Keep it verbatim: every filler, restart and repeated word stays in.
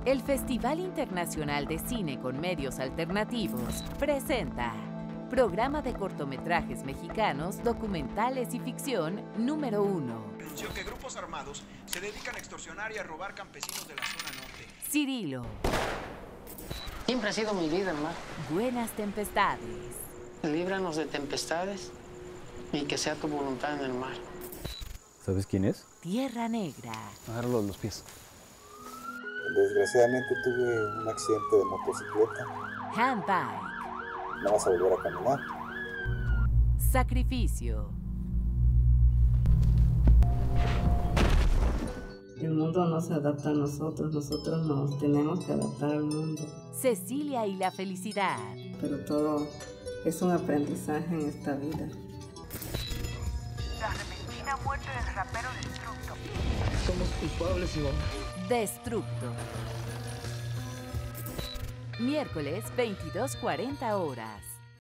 El Festival Internacional de Cine con Medios Alternativos presenta Programa de cortometrajes mexicanos, documentales y ficción número uno. Anunció que grupos armados se dedican a extorsionar y a robar campesinos de la zona norte. Cirilo. Siempre ha sido mi vida, mar. Buenas tempestades. Líbranos de tempestades y que sea tu voluntad en el mar. ¿Sabes quién es? Tierra Negra. Agárralo de los pies. Desgraciadamente tuve un accidente de motocicleta. Handbike. No vas a volver a caminar. Sacrificio. El mundo no se adapta a nosotros, nosotros nos tenemos que adaptar al mundo. Cecilia y la felicidad. Pero todo es un aprendizaje en esta vida. La repentina muerte del rapero Destructo. Somos culpables, Iván. Destructo. Miércoles, veintidós cuarenta horas.